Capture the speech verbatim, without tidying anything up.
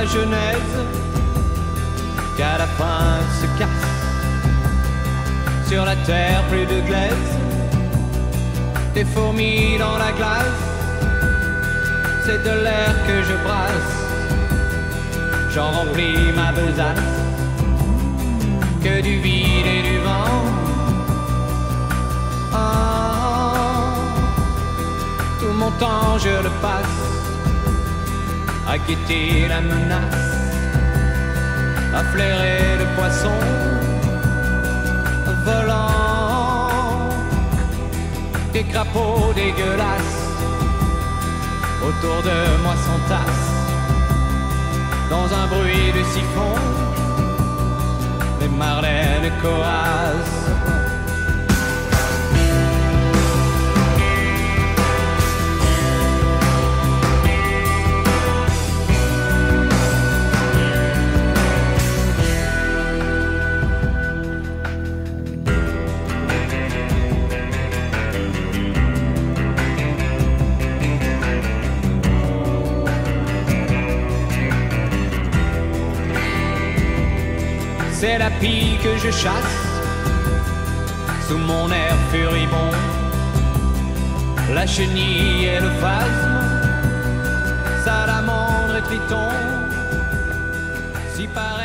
la genèse qu'à la fin se casse. Sur la terre plus de glaise, des fourmis dans la glace, c'est de l'air que je brasse. J'en remplis ma besace, que du vide et du vent. Ah, tout mon temps je le passe à guetter la menace, à flairer le poisson volant. Des crapauds dégueulasses autour de moi s'entassent dans un bruit de siphon. Les marlènes coassent. C'est la pie que je chasse sous mon air furibond, la chenille et le phasme, salamandre et triton, si pareil.